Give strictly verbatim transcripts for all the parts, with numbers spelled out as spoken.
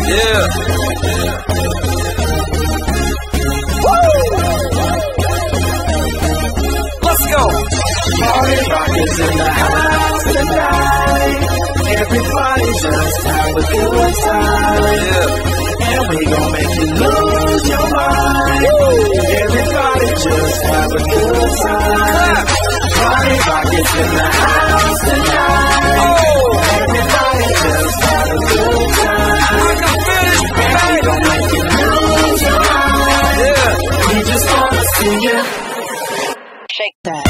Yeah. Let's go. Party rockers in the house tonight. Everybody just have a good time. Yeah. And we gon' make you lose your mind. Everybody just have a good time. Party rockers in the house tonight. Oh. Everybody just have a good time. And we gon' make you lose your mind. Yeah. We just wanna see you shake that.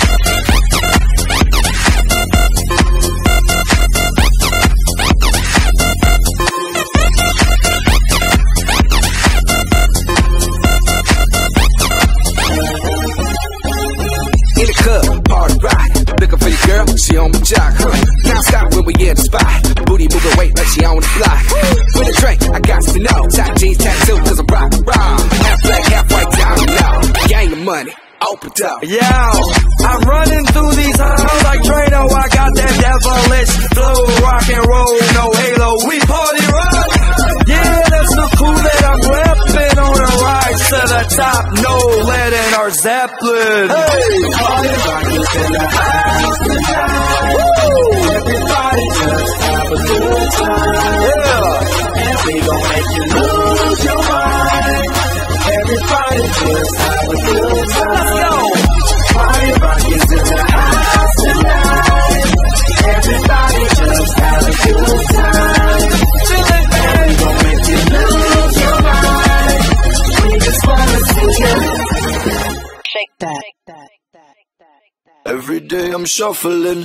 In the club, party rock. Looking for your girl, she on my jock. Huh. Now stop when we in the spot. Booty moving weight like she on the block. With a drink, I got to know. Tight jeans, tattoo, cause I'm rock, raw. Half black, half white, diamond low. Gang of money, open up. Yo, I'm running through these halls like Drano. I got that devilish flow, rock and roll, no halo. We party rock. Yeah, that's the cool that I'm repping on the rise to the top. No lead in our Zeppelin. Hey, party rockers in the house tonight. Woo! Everybody just have a good time. Yeah, and we gon' make you lose your mind. Everybody just have a good time. let's go. Party rockers in the house tonight. Everybody just have a good time. Feeling And bad. we gon' make you lose your mind. We just wanna see you Shake that. Every day I'm shuffling.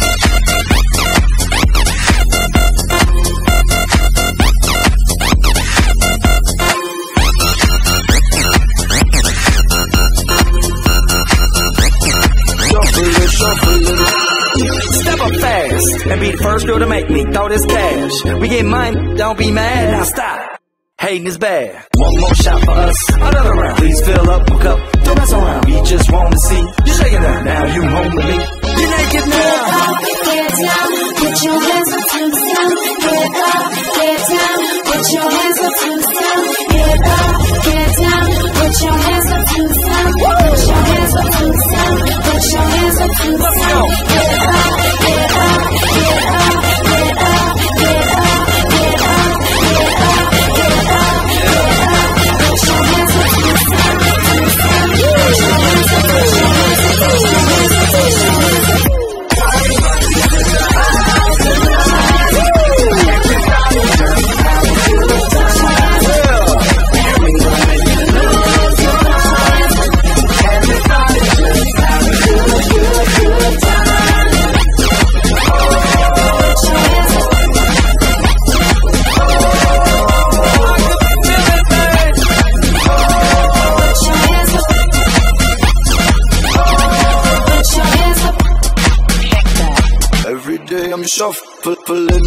Shuffling, shuffling. Step up fast and be the first girl to make me throw this cash. We get mine, don't be mad. Now stop. Hating is bad. One more shot for us, another round. Please fill up my cup, don't mess around. We just want to see you shaking that. Now you home with me. You naked now. Get down, put your hands up to the sound. Get up, get down, put your hands up to the sound. Get up, get down, put your hands up to the sound. Put your hands up to the sound. Put your hands up to the sound. Get up, get up, get up, get up, get up, get up, get up, get up, get up. Put your hands up to the sound, to the sound. Put your hands up, put your hands up, put your hands up, put your hands up. Every day I'm shuffling.